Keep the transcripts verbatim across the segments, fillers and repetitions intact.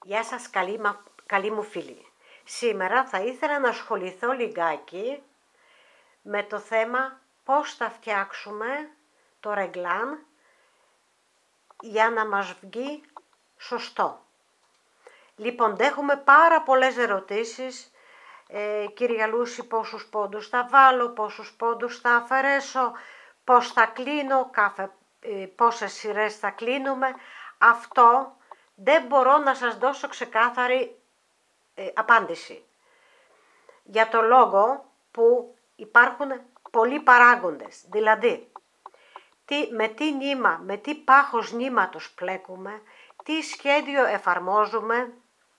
Γεια σας καλή, καλή μου φίλη. Σήμερα θα ήθελα να ασχοληθώ λιγάκι με το θέμα πώς θα φτιάξουμε το ρεγκλάν για να μας βγει σωστό. Λοιπόν, δέχομαι πάρα πολλές ερωτήσεις. Ε, Κυρία Λούση, πόσους πόντους θα βάλω, πόσους πόντους θα αφαιρέσω, πώς θα κλείνω, κάθε, ε, πόσες σειρές θα κλείνουμε. Αυτό δεν μπορώ να σας δώσω ξεκάθαρη ε, απάντηση. Για το λόγο που υπάρχουν πολλοί παράγοντες. Δηλαδή, τι, με τι νήμα, με τι πάχος νήματος πλέκουμε, τι σχέδιο εφαρμόζουμε,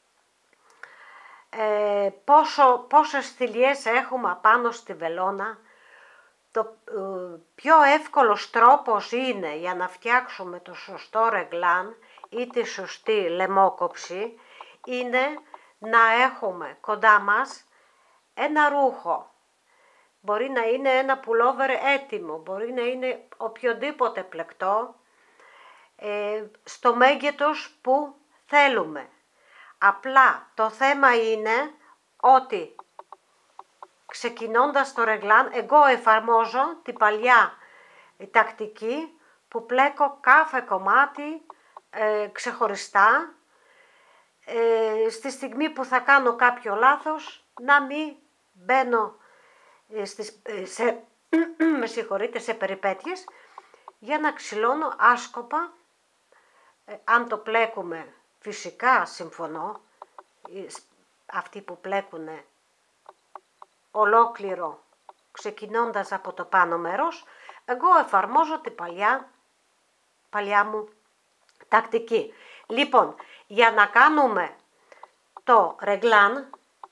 ε, πόσο, πόσες θηλιές έχουμε απάνω στη βελόνα. Το ε, πιο εύκολος τρόπος είναι για να φτιάξουμε το σωστό ρεγκλάν ή τη σωστή λαιμόκοψη είναι να έχουμε κοντά μας ένα ρούχο. Μπορεί να είναι ένα πουλόβερ έτοιμο, μπορεί να είναι οποιοδήποτε πλεκτό, ε, στο μέγεθος που θέλουμε. Απλά το θέμα είναι ότι ξεκινώντας το ρεγλάν, εγώ εφαρμόζω την παλιά τακτική που πλέκω κάθε κομμάτι ε, ξεχωριστά. Ε, στη στιγμή που θα κάνω κάποιο λάθος, να μην μπαίνω ε, στις, ε, σε, με συγχωρείτε, σε περιπέτειες, για να ξυλώνω άσκοπα. Ε, αν το πλέκουμε, φυσικά συμφωνώ, αυτοί που πλέκουνε ολόκληρο ξεκινώντας από το πάνω μέρος, εγώ εφαρμόζω την παλιά, παλιά μου τακτική. Λοιπόν, για να κάνουμε το ρεγλάν,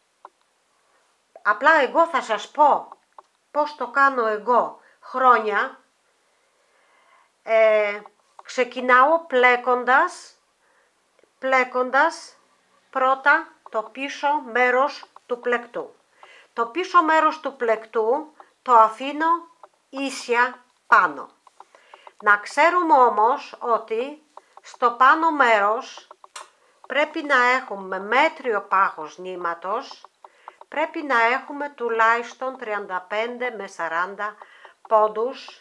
απλά εγώ θα σας πω πώς το κάνω εγώ χρόνια. Ε, ξεκινάω πλέκοντας, πλέκοντας πρώτα το πίσω μέρος του πλεκτού. Το πίσω μέρος του πλεκτού το αφήνω ίσια πάνω. Να ξέρουμε όμως ότι στο πάνω μέρος πρέπει να έχουμε μέτριο πάχος νήματος, πρέπει να έχουμε τουλάχιστον τριάντα πέντε με σαράντα πόντους.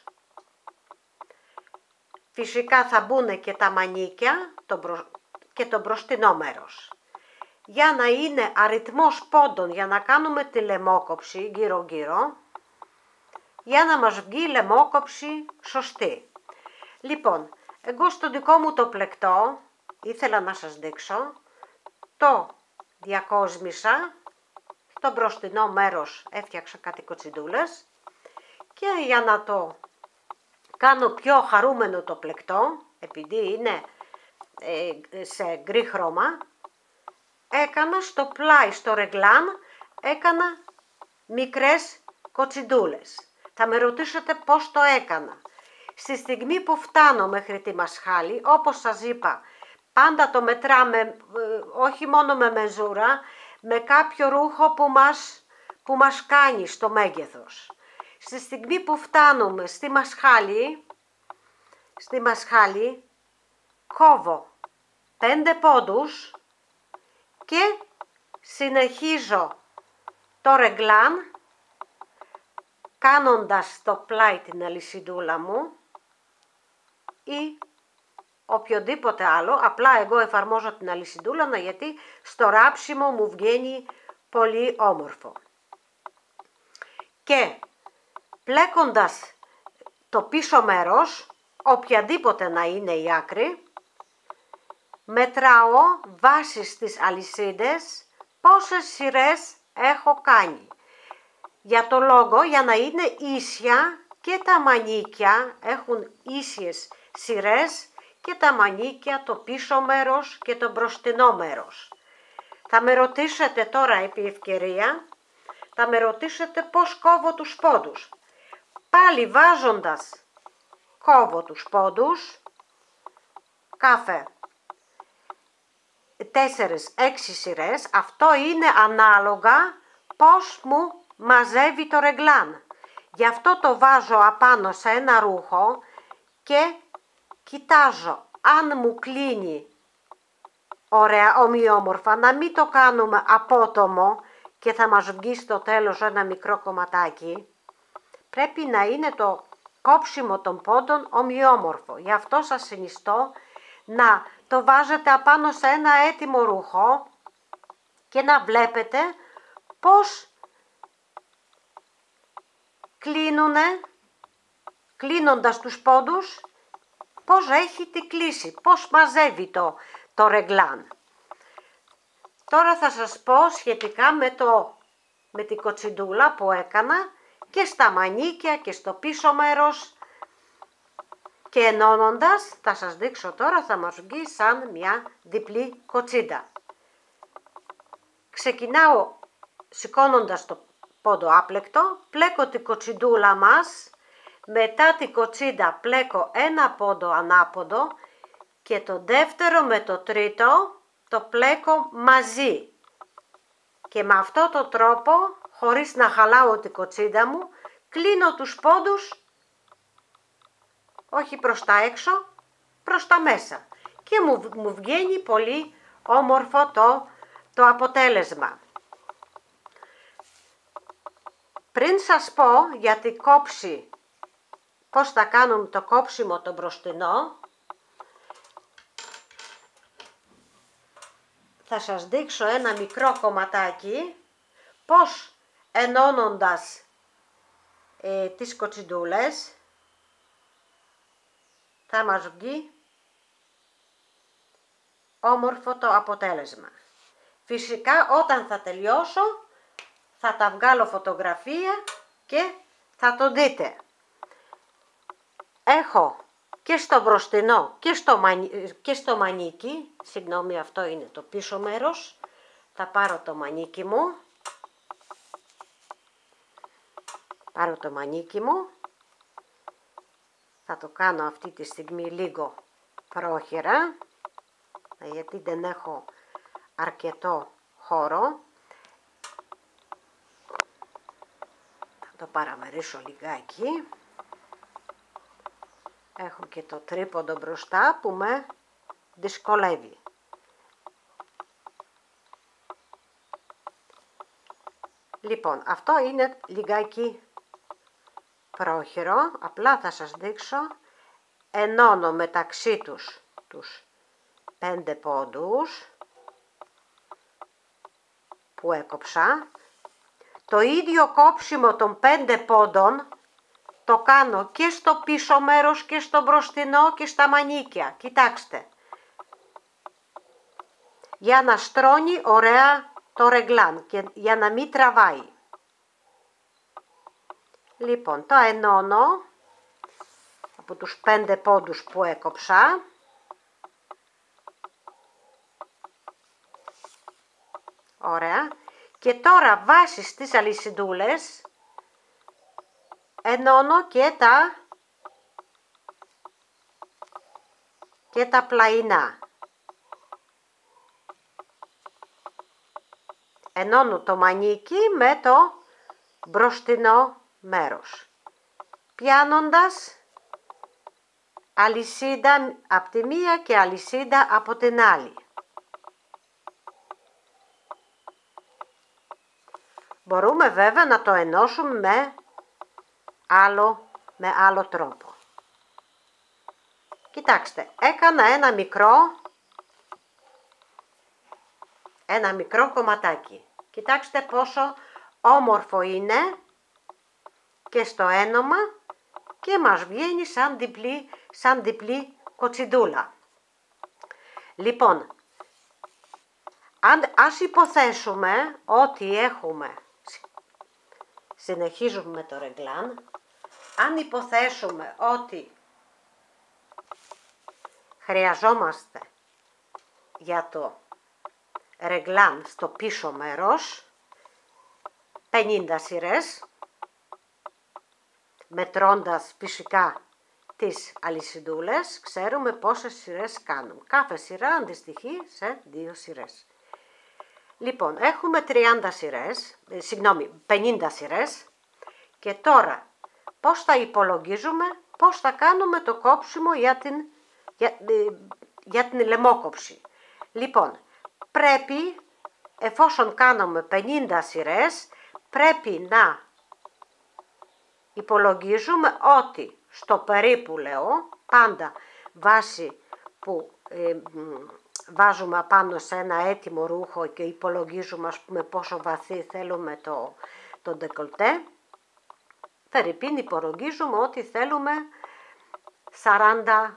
Φυσικά θα μπουν και τα μανίκια και το μπροστινό μέρος. Για να είναι αριθμός πόντων, για να κάνουμε τη λαιμόκοψη γύρω γύρω, για να μας βγει η λαιμόκοψη σωστή. Λοιπόν, εγώ στο δικό μου το πλεκτό, ήθελα να σας δείξω, το διακόσμησα, στο μπροστινό μέρος έφτιαξα κάτι κοτσιντούλες και για να το κάνω πιο χαρούμενο το πλεκτό, επειδή είναι ε, σε γκρι χρώμα, έκανα στο πλάι, στο ρεγλάν, έκανα μικρές κοτσιντούλες. Θα με ρωτήσετε πώς το έκανα. Στη στιγμή που φτάνω μέχρι τη μασχάλη, όπως σας είπα, πάντα το μετράμε, όχι μόνο με μεζούρα, με κάποιο ρούχο που μας, που μας κάνει στο μέγεθος. Στη στιγμή που φτάνουμε στη μασχάλη, στη μασχάλη, κόβω πέντε πόντους και συνεχίζω το ρεγλάν κάνοντας στο πλάι την αλυσιδούλα μου ή οποιοδήποτε άλλο, απλά εγώ εφαρμόζω την αλυσιδούλα γιατί στο ράψιμο μου βγαίνει πολύ όμορφο. Και πλέκοντας το πίσω μέρος, οποιαδήποτε να είναι η άκρη, μετράω βάσει στις αλυσίδες πόσες σειρές έχω κάνει. Για το λόγο, για να είναι ίσια και τα μανίκια έχουν ίσιες σειρές και τα μανίκια το πίσω μέρος και το μπροστινό μέρος. Θα με ρωτήσετε τώρα επί ευκαιρία, θα με ρωτήσετε πώς κόβω τους πόντους. Πάλι βάζοντας κόβω τους πόντους, κάθε τέσσερις έξι σειρές, αυτό είναι ανάλογα πώς μου μαζεύει το ρεγλάν. Γι' αυτό το βάζω απάνω σε ένα ρούχο και κοιτάζω αν μου κλείνει ωραία, ομοιόμορφα, να μην το κάνουμε απότομο και θα μας βγει στο τέλος ένα μικρό κομματάκι. Πρέπει να είναι το κόψιμο των πόντων ομοιόμορφο. Γι' αυτό σας συνιστώ να το βάζετε απάνω σε ένα έτοιμο ρούχο και να βλέπετε πώς κλείνουνε, κλείνοντας τους πόντους, πώς έχει τη κλίση, πώς μαζεύει το, το ρεγκλάν. Τώρα θα σας πω σχετικά με, το, με την κοτσιντούλα που έκανα και στα μανίκια και στο πίσω μέρος, και ενώνοντας θα σας δείξω τώρα, θα μας βγει σαν μια διπλή κοτσίντα. Ξεκινάω σηκώνοντας το πόντο άπλεκτο, πλέκω την κοτσιντούλα μας, μετά την κοτσίντα πλέκω ένα πόντο ανάποδο και το δεύτερο με το τρίτο το πλέκω μαζί. Και με αυτό το τρόπο, χωρίς να χαλάω την κοτσίντα μου, κλείνω τους πόντους όχι προς τα έξω, προς τα μέσα. Και μου, μου βγαίνει πολύ όμορφο το, το αποτέλεσμα. Πριν σας πω για την κόψη, πώς θα κάνουμε το κόψιμο το μπροστινό, θα σας δείξω ένα μικρό κομματάκι, πώς ενώνοντας ε, τις κοτσιντούλες θα μας βγει όμορφο το αποτέλεσμα. Φυσικά όταν θα τελειώσω θα τα βγάλω φωτογραφία και θα το δείτε. Έχω και στο μπροστινό και στο, μανί, και στο μανίκι, συγγνώμη, αυτό είναι το πίσω μέρος, θα πάρω το μανίκι μου, πάρω το μανίκι μου, θα το κάνω αυτή τη στιγμή λίγο πρόχειρα, γιατί δεν έχω αρκετό χώρο. Θα το παραμερίσω λιγάκι. Έχω και το τρίποντο μπροστά που με δυσκολεύει. Λοιπόν, αυτό είναι λιγάκι πρόχειρο, απλά θα σας δείξω, ενώνω μεταξύ τους τους πέντε πόντους που έκοψα. Το ίδιο κόψιμο των πέντε πόντων το κάνω και στο πίσω μέρος και στο μπροστινό και στα μανίκια. Κοιτάξτε. Για να στρώνει ωραία το ρεγκλάν και για να μην τραβάει. Λοιπόν, το ενώνω από τους πέντε πόντους που έκοψα. Ωραία. Και τώρα βάσει στις αλυσιδούλες ενώνω και τα, και τα πλαϊνά. Ενώνω το μανίκι με το μπροστινό μέρος, πιάνοντας αλυσίδα από τη μία και αλυσίδα από την άλλη. Μπορούμε βέβαια να το ενώσουμε με άλλο, με άλλο τρόπο. Κοιτάξτε, έκανα ένα μικρό, ένα μικρό κομματάκι. Κοιτάξτε πόσο όμορφο είναι και στο ένωμα και μας βγαίνει σαν διπλή, σαν διπλή κοτσιντούλα. Λοιπόν, αν, ας υποθέσουμε ότι έχουμε, συνεχίζουμε το ρεγκλάν, αν υποθέσουμε ότι χρειαζόμαστε για το ρεγκλάν στο πίσω μέρος πενήντα σειρές, μετρώντας φυσικά τις αλυσιδούλες, ξέρουμε πόσες σειρές κάνουμε. Κάθε σειρά αντιστοιχεί σε δύο σειρές. Λοιπόν, έχουμε τριάντα σειρές, ε, συγγνώμη, πενήντα σειρές και τώρα πώς θα υπολογίζουμε, πώς θα κάνουμε το κόψιμο για την, για, ε, για την λαιμόκοψη. Λοιπόν, πρέπει, εφόσον κάνουμε πενήντα σειρές, πρέπει να υπολογίζουμε ότι στο περίπου, λέω, πάντα βάση που ε, βάζουμε απάνω σε ένα έτοιμο ρούχο και υπολογίζουμε, ας πούμε, πόσο βαθύ θέλουμε το, το ντεκολτέ, φερειπίν υπολογίζουμε ότι θέλουμε σαράντα,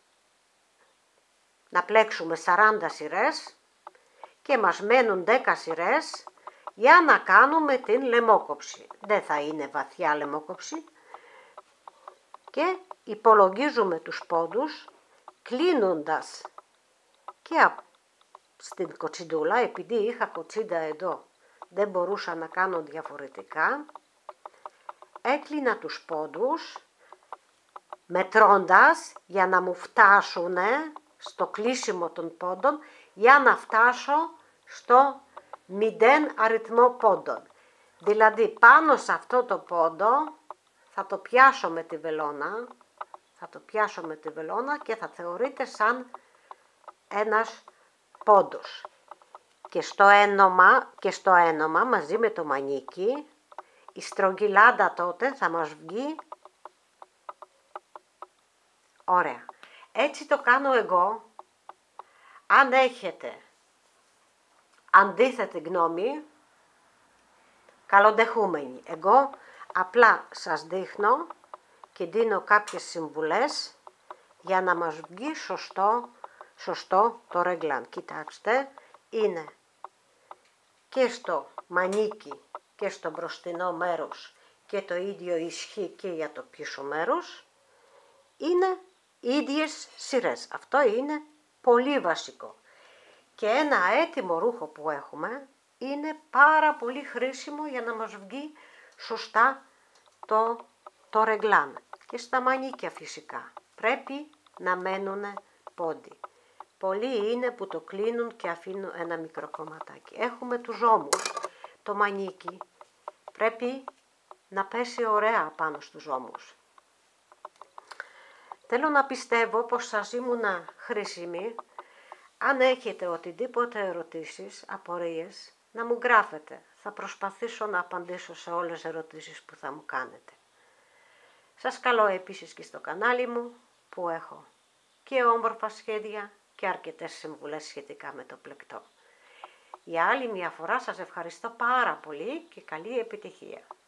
να πλέξουμε σαράντα σειρές και μας μένουν δέκα σειρές για να κάνουμε την λαιμόκοψη. Δεν θα είναι βαθιά λαιμόκοψη και υπολογίζουμε τους πόντους κλείνοντας και στην κοτσιντούλα, επειδή είχα κοτσίντα εδώ, δεν μπορούσα να κάνω διαφορετικά, έκλεινα τους πόντους μετρώντας για να μου φτάσουν στο κλείσιμο των πόντων, για να φτάσω στο μηδέν αριθμό πόντων. Δηλαδή πάνω σε αυτό το πόντο θα το πιάσω με τη βελόνα, θα το πιάσω με τη βελόνα και θα θεωρείται σαν ένας πόντος. Και στο ένομα, και στο ένομα μαζί με το μανίκι, η στρογγυλάντα τότε θα μας βγει ωραία. Έτσι το κάνω εγώ. Αν έχετε αντίθετη γνώμη, καλοδεχούμενη. Εγώ απλά σας δείχνω και δίνω κάποιες συμβουλές για να μας βγει σωστό, σωστό το ρεγλάν. Κοιτάξτε, είναι και στο μανίκι και στο μπροστινό μέρος και το ίδιο ισχύει και για το πίσω μέρος. Είναι ίδιες σειρές. Αυτό είναι πολύ βασικό. Και ένα έτοιμο ρούχο που έχουμε είναι πάρα πολύ χρήσιμο για να μας βγει σωστά το, το ρεγλάν. Και στα μανίκια φυσικά πρέπει να μένουν πόντι. Πολλοί είναι που το κλείνουν και αφήνουν ένα μικρό κομματάκι. Έχουμε τους ώμους. Το μανίκι πρέπει να πέσει ωραία πάνω στους ώμους. Θέλω να πιστεύω πως σας ήμουνα χρήσιμη. Αν έχετε οτιδήποτε ερωτήσεις, απορίες, να μου γράφετε. Θα προσπαθήσω να απαντήσω σε όλες τις ερωτήσεις που θα μου κάνετε. Σας καλώ επίσης και στο κανάλι μου που έχω και όμορφα σχέδια και αρκετές συμβουλές σχετικά με το πλεκτό. Για άλλη μια φορά σας ευχαριστώ πάρα πολύ και καλή επιτυχία.